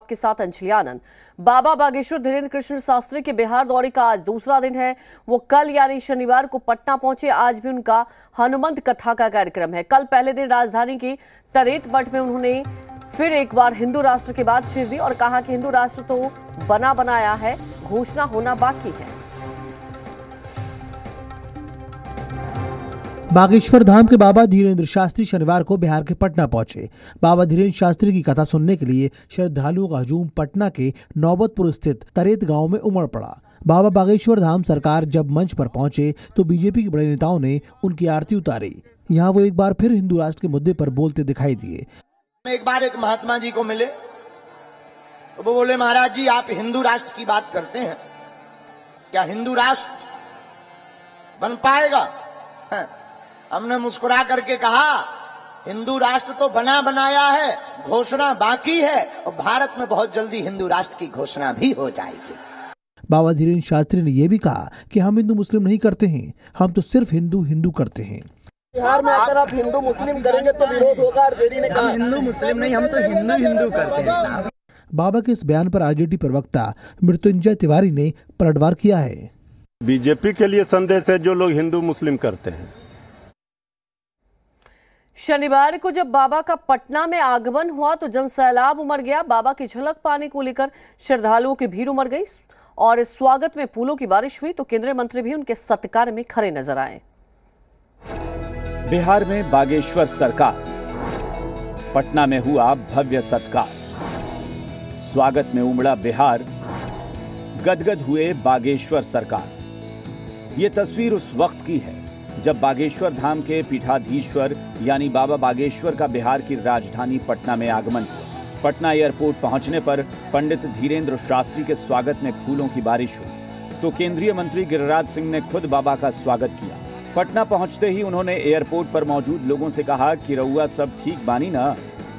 आपके साथ अंजलि आनंद। बाबा बागेश्वर धीरेन्द्र कृष्ण शास्त्री के बिहार दौरे का आज दूसरा दिन है। वो कल यानी शनिवार को पटना पहुंचे। आज भी उनका हनुमंत कथा का कार्यक्रम है। कल पहले दिन राजधानी की तरेत मठ में उन्होंने फिर एक बार हिंदू राष्ट्र की बात छेड़ दी और कहा कि हिंदू राष्ट्र तो बना बनाया है, घोषणा होना बाकी है। बागेश्वर धाम के बाबा धीरेन्द्र शास्त्री शनिवार को बिहार के पटना पहुंचे। बाबा धीरेन्द्र शास्त्री की कथा सुनने के लिए श्रद्धालुओं का हजूम पटना के नौबतपुर स्थित तरेत गांव में उमड़ पड़ा। बाबा बागेश्वर धाम सरकार जब मंच पर पहुंचे तो बीजेपी के बड़े नेताओं ने उनकी आरती उतारी। यहाँ वो एक बार फिर हिंदू राष्ट्र के मुद्दे पर बोलते दिखाई दिए। एक बार एक महात्मा जी को मिले तो वो बोले, महाराज जी आप हिंदू राष्ट्र की बात करते हैं, क्या हिंदू राष्ट्र बन पाएगा? हमने मुस्कुरा करके कहा, हिंदू राष्ट्र तो बना बनाया है, घोषणा बाकी है और भारत में बहुत जल्दी हिंदू राष्ट्र की घोषणा भी हो जाएगी। बाबा धीरेन्द्र शास्त्री ने यह भी कहा कि हम हिंदू मुस्लिम नहीं करते हैं, हम तो सिर्फ हिंदू हिंदू करते हैं। बिहार में अगर आप हिंदू मुस्लिम करेंगे तो विरोध होगा। आरजेडी ने कहा हिंदू मुस्लिम नहीं, हम तो हिंदू हिंदू करते हैं साहब। बाबा के इस बयान पर आरजेडी प्रवक्ता मृत्युंजय तिवारी ने पलटवार किया है। बीजेपी के लिए संदेश है जो लोग हिंदू मुस्लिम करते हैं। शनिवार को जब बाबा का पटना में आगमन हुआ तो जनसैलाब उमड़ गया। बाबा की झलक पाने को लेकर श्रद्धालुओं की भीड़ उमड़ गई और स्वागत में फूलों की बारिश हुई तो केंद्रीय मंत्री भी उनके सत्कार में खड़े नजर आए। बिहार में बागेश्वर सरकार, पटना में हुआ भव्य सत्कार। स्वागत में उमड़ा बिहार, गदगद हुए बागेश्वर सरकार। ये तस्वीर उस वक्त की है जब बागेश्वर धाम के पीठाधीश्वर यानी बाबा बागेश्वर का बिहार की राजधानी पटना में आगमन हुआ। पटना एयरपोर्ट पहुंचने पर पंडित धीरेन्द्र शास्त्री के स्वागत में फूलों की बारिश हुई तो केंद्रीय मंत्री गिरिराज सिंह ने खुद बाबा का स्वागत किया। पटना पहुंचते ही उन्होंने एयरपोर्ट पर मौजूद लोगों से कहा कि रउआ सब ठीक बानी ना।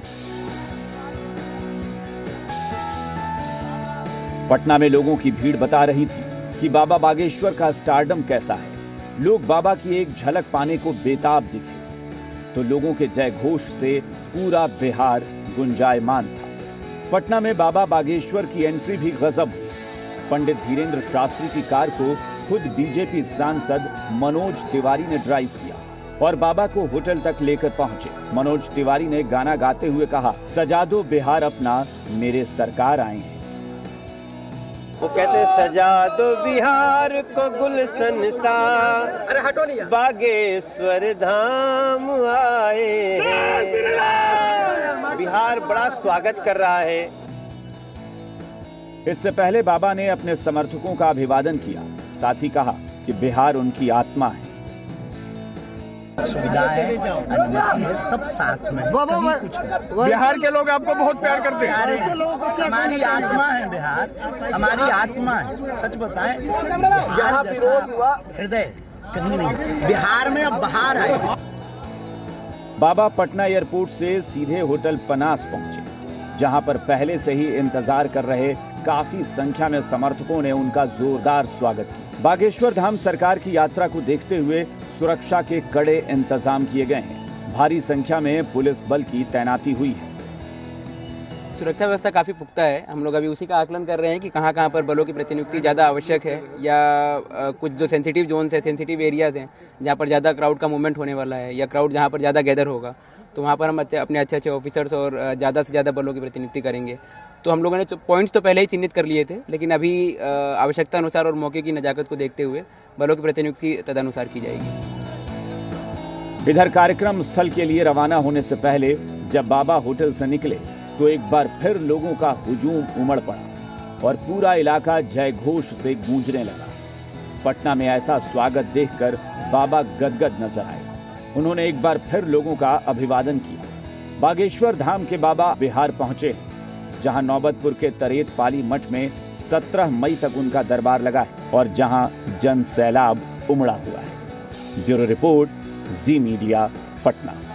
पटना में लोगों की भीड़ बता रही थी कि बाबा बागेश्वर का स्टारडम कैसा है। लोग बाबा की एक झलक पाने को बेताब दिखे तो लोगों के जय घोष से पूरा बिहार गुंजायमान था। पटना में बाबा बागेश्वर की एंट्री भी गजब हुई। पंडित धीरेन्द्र शास्त्री की कार को खुद बीजेपी सांसद मनोज तिवारी ने ड्राइव किया और बाबा को होटल तक लेकर पहुंचे। मनोज तिवारी ने गाना गाते हुए कहा, सजा दो बिहार अपना, मेरे सरकार आए हैं। वो कहते सजा दो बिहार को गुलशन सा, बागेश्वर धाम आए हैं। बिहार बड़ा स्वागत कर रहा है। इससे पहले बाबा ने अपने समर्थकों का अभिवादन किया, साथ ही कहा कि बिहार उनकी आत्मा है। सुविधा है, अनुमति है, सब साथ में। बिहार के लोग आपको बहुत प्यार करते हैं। हमारी आत्मा है बिहार, हमारी आत्मा है। सच बताएं, बिहार जैसा हृदय कहीं नहीं। बिहार में अब बहार है। बाबा पटना एयरपोर्ट से सीधे होटल पनास पहुंचे, जहां पर पहले से ही इंतजार कर रहे काफी संख्या में समर्थकों ने उनका जोरदार स्वागत किया। बागेश्वर धाम सरकार की यात्रा को देखते हुए सुरक्षा के कड़े इंतजाम किए गए हैं। भारी संख्या में पुलिस बल की तैनाती हुई है। सुरक्षा व्यवस्था काफ़ी पुख्ता है। हम लोग अभी उसी का आकलन कर रहे हैं कि कहाँ कहाँ पर बलों की प्रतिनियुक्ति ज़्यादा आवश्यक है या कुछ जो सेंसिटिव जोन्स है, सेंसिटिव एरियाज हैं जहाँ पर ज़्यादा क्राउड का मूवमेंट होने वाला है या क्राउड जहाँ पर ज़्यादा गैदर होगा तो वहाँ पर हम अपने अच्छे अच्छे ऑफिसर्स और ज़्यादा से ज़्यादा बलों की प्रतिनियुक्ति करेंगे। तो हम लोगों ने पॉइंट्स तो पहले ही चिन्हित कर लिए थे, लेकिन अभी आवश्यकता अनुसार और मौके की नज़ाकत को देखते हुए बलों की प्रतिनियुक्ति तदनुसार की जाएगी। इधर कार्यक्रम स्थल के लिए रवाना होने से पहले जब बाबा होटल से निकले तो एक बार फिर लोगों का हुजूम उमड़ पड़ा और पूरा इलाका जय घोष से गूंजने लगा। पटना में ऐसा स्वागत देखकर बाबा गदगद नजर आए। उन्होंने एक बार फिर लोगों का अभिवादन किया। बागेश्वर धाम के बाबा बिहार पहुंचे, जहां नौबतपुर के तरेत पाली मठ में 17 मई तक उनका दरबार लगा है और जहां जन सैलाब उमड़ा हुआ है। Bureau report, Zee media, Patna.